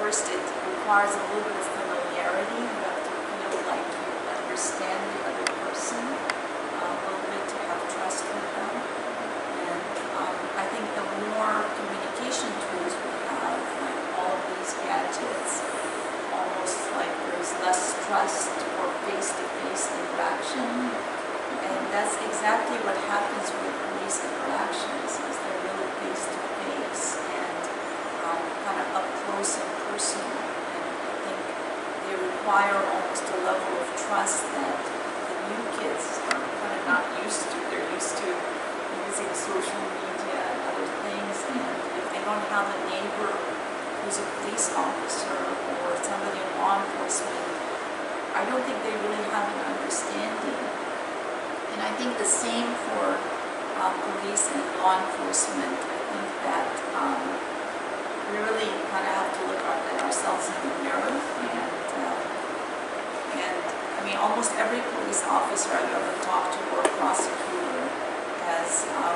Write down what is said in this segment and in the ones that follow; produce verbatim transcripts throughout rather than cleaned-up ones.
first it requires a little bit of familiarity. You have to feel like you understand the other person uh, a little bit, to have trust with them. And um, I think the more communication tools we have, like all of these gadgets, almost like there's less trust or face-to-face interaction. And that's exactly what happens with police interactions, is they're really face-to-face and um, kind of up close and personal. And I think they require almost a level of trust that the new kids are kind of not used to. They're used to using social media and other things, and if they don't have a neighbor who's a police officer or somebody in law enforcement, I don't think they really have an understanding. And I think the same for uh, police and law enforcement. I think that um, we really kind of have to look at ourselves in the mirror. And, uh, and I mean, almost every police officer I've ever talked to or prosecutor has, um,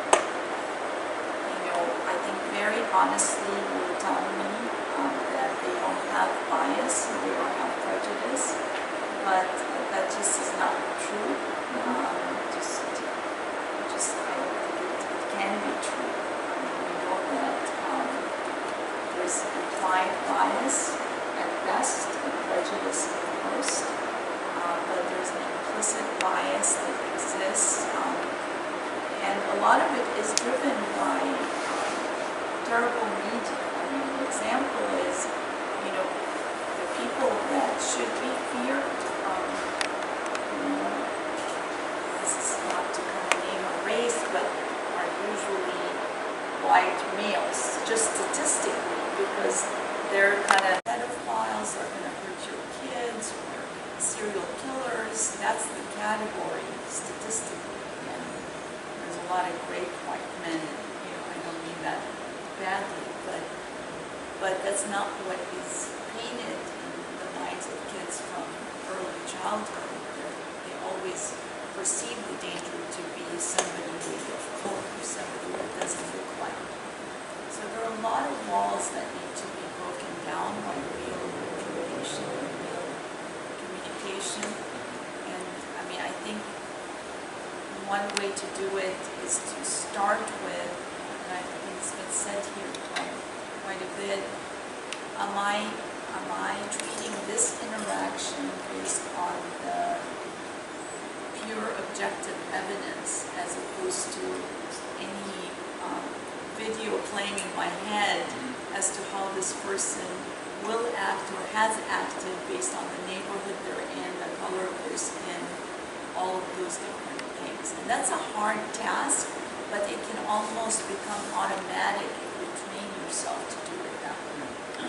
you know, I think very honestly will tell me um, that they don't have bias and they don't have prejudice, but that just is not true. Um, just, just I don't think it, it can be true. I mean, we know that um, there's implied bias at best and prejudice at worst, uh, but there's an implicit bias that exists, um, and a lot of it is driven by um, terrible media. I mean, an example is, you know, the people that should be feared. Um, you know, this is not to kind of name a race, but are usually white males, just statistically, because they're kind of pedophiles, are going to hurt your kids, or serial killers. That's the category statistically. And there's a lot of great white men, and, you know, I don't mean that badly, but but that's not what is painted in the minds of kids from early childhood. They're, they always perceive the danger to be somebody of color, somebody that doesn't look like them. So there are a lot of walls that need to be broken down by real information and real communication. And I mean, I think one way to do it is to start with, and I think it's been said here quite, quite a bit, am I, am I treating this interaction based on the pure objective evidence as opposed to any um, video playing in my head as to how this person will act or has acted based on the neighborhood they're in, the color of their skin, all of those different things. And that's a hard task, but it can almost become automatic if you train yourself to do it.